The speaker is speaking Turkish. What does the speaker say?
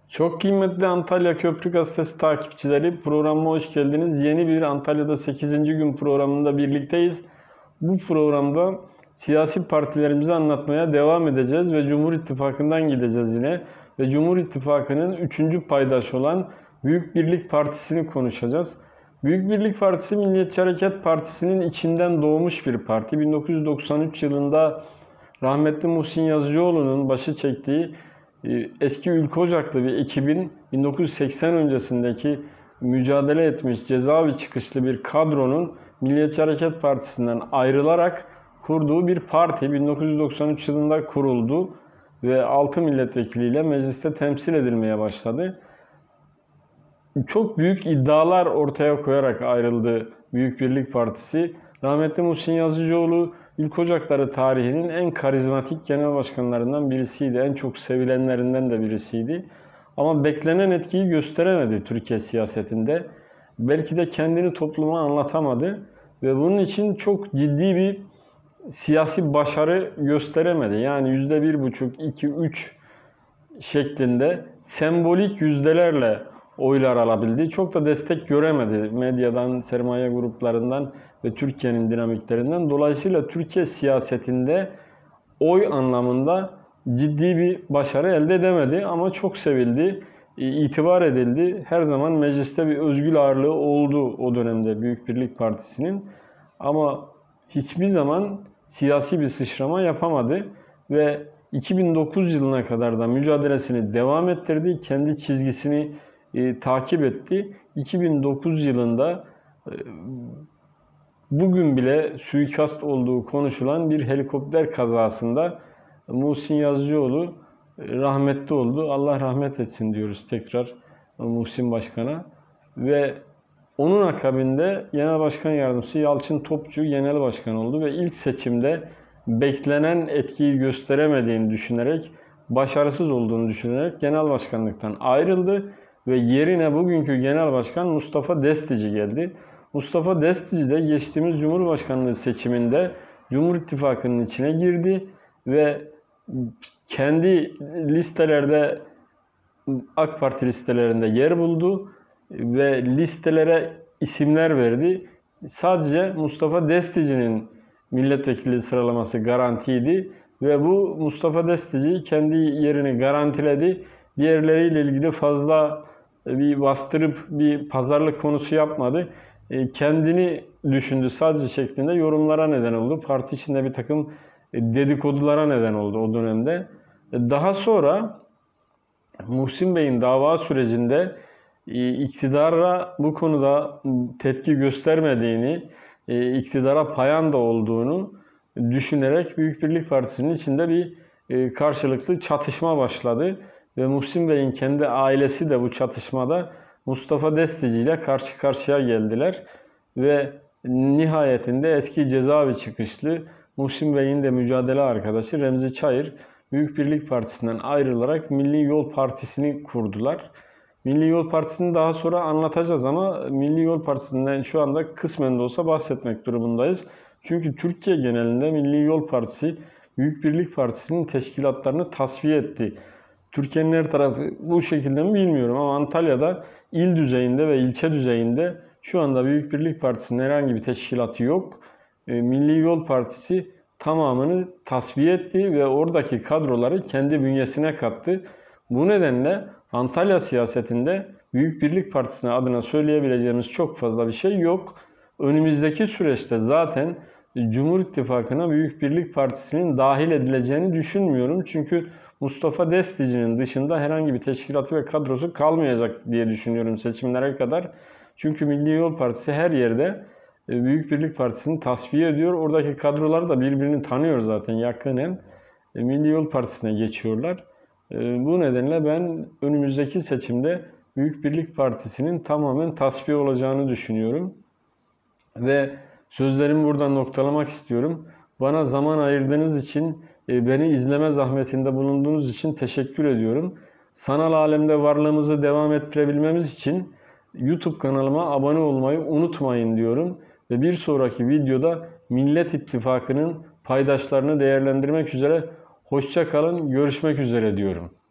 Çok kıymetli Antalya Köprü Gazetesi takipçileri, programıma hoş geldiniz. Yeni bir Antalya'da 8. gün programında birlikteyiz. Bu programda siyasi partilerimizi anlatmaya devam edeceğiz ve Cumhur İttifakı'ndan gideceğiz yine. Ve Cumhur İttifakı'nın 3. paydaşı olan Büyük Birlik Partisi'ni konuşacağız. Büyük Birlik Partisi, Milliyetçi Hareket Partisi'nin içinden doğmuş bir parti. 1993 yılında rahmetli Muhsin Yazıcıoğlu'nun başı çektiği eski Ülke Ocaklı bir ekibin 1980 öncesindeki mücadele etmiş cezaevi çıkışlı bir kadronun Milliyetçi Hareket Partisi'nden ayrılarak kurduğu bir parti 1993 yılında kuruldu ve 6 milletvekiliyle mecliste temsil edilmeye başladı. Çok büyük iddialar ortaya koyarak ayrıldı Büyük Birlik Partisi. Rahmetli Muhsin Yazıcıoğlu Ülke Ocakları tarihinin en karizmatik genel başkanlarından birisiydi. En çok sevilenlerinden de birisiydi. Ama beklenen etkiyi gösteremedi Türkiye siyasetinde. Belki de kendini topluma anlatamadı ve bunun için çok ciddi bir siyasi başarı gösteremedi. Yani %1,5, 2, 3 şeklinde sembolik yüzdelerle oylar alabildi. Çok da destek göremedi medyadan, sermaye gruplarından ve Türkiye'nin dinamiklerinden. Dolayısıyla Türkiye siyasetinde oy anlamında ciddi bir başarı elde edemedi ama çok sevildi, itibar edildi. Her zaman mecliste bir özgül ağırlığı oldu o dönemde Büyük Birlik Partisi'nin. Ama hiçbir zaman siyasi bir sıçrama yapamadı ve 2009 yılına kadar da mücadelesini devam ettirdi. Kendi çizgisini takip etti. 2009 yılında bugün bile suikast olduğu konuşulan bir helikopter kazasında Muhsin Yazıcıoğlu rahmetli oldu. Allah rahmet etsin diyoruz tekrar Muhsin Başkan'a. Ve onun akabinde Genel Başkan Yardımcısı Yalçın Topçu Genel Başkan oldu ve ilk seçimde beklenen etkiyi gösteremediğini düşünerek, başarısız olduğunu düşünerek Genel Başkanlıktan ayrıldı ve yerine bugünkü Genel Başkan Mustafa Destici geldi. Mustafa Destici de geçtiğimiz Cumhurbaşkanlığı seçiminde Cumhur İttifakı'nın içine girdi ve kendi listelerde, AK Parti listelerinde yer buldu ve listelere isimler verdi. Sadece Mustafa Destici'nin milletvekili sıralaması garantiydi ve bu Mustafa Destici kendi yerini garantiledi. Diğerleriyle ilgili fazla bir bastırıp bir pazarlık konusu yapmadı. Kendini düşündü sadece şeklinde yorumlara neden oldu. Parti içinde bir takım dedikodulara neden oldu o dönemde. Daha sonra Muhsin Bey'in dava sürecinde iktidara bu konuda tepki göstermediğini, iktidara payan da olduğunu düşünerek Büyük Birlik Partisi'nin içinde bir karşılıklı çatışma başladı. Ve Muhsin Bey'in kendi ailesi de bu çatışmada Mustafa Destici ile karşı karşıya geldiler. Ve nihayetinde eski cezaevi çıkışlı Muhsin Bey'in de mücadele arkadaşı Remzi Çayır Büyük Birlik Partisi'nden ayrılarak Milli Yol Partisi'ni kurdular. Milli Yol Partisi'ni daha sonra anlatacağız ama Milli Yol Partisi'nden şu anda kısmen de olsa bahsetmek durumundayız. Çünkü Türkiye genelinde Milli Yol Partisi Büyük Birlik Partisi'nin teşkilatlarını tasfiye etti. Türkiye'nin her tarafı bu şekilde mi bilmiyorum ama Antalya'da il düzeyinde ve ilçe düzeyinde şu anda Büyük Birlik Partisi'nin herhangi bir teşkilatı yok. Milli Yol Partisi tamamını tasfiye etti ve oradaki kadroları kendi bünyesine kattı. Bu nedenle Antalya siyasetinde Büyük Birlik Partisi'ne adına söyleyebileceğimiz çok fazla bir şey yok. Önümüzdeki süreçte zaten Cumhur İttifakı'na Büyük Birlik Partisi'nin dahil edileceğini düşünmüyorum. Çünkü Mustafa Destici'nin dışında herhangi bir teşkilatı ve kadrosu kalmayacak diye düşünüyorum seçimlere kadar. Çünkü Milli Yol Partisi her yerde Büyük Birlik Partisi'ni tasfiye ediyor. Oradaki kadrolar da birbirini tanıyor zaten yakinen. Milli Yol Partisi'ne geçiyorlar. Bu nedenle ben önümüzdeki seçimde Büyük Birlik Partisi'nin tamamen tasfiye olacağını düşünüyorum. Ve sözlerimi buradan noktalamak istiyorum. Bana zaman ayırdığınız için, beni izleme zahmetinde bulunduğunuz için teşekkür ediyorum. Sanal alemde varlığımızı devam ettirebilmemiz için YouTube kanalıma abone olmayı unutmayın diyorum. Ve bir sonraki videoda Millet İttifakı'nın paydaşlarını değerlendirmek üzere hoşça kalın, görüşmek üzere diyorum.